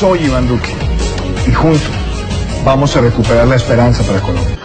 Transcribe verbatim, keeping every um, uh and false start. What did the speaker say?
Soy Iván Duque y juntos vamos a recuperar la esperanza para Colombia.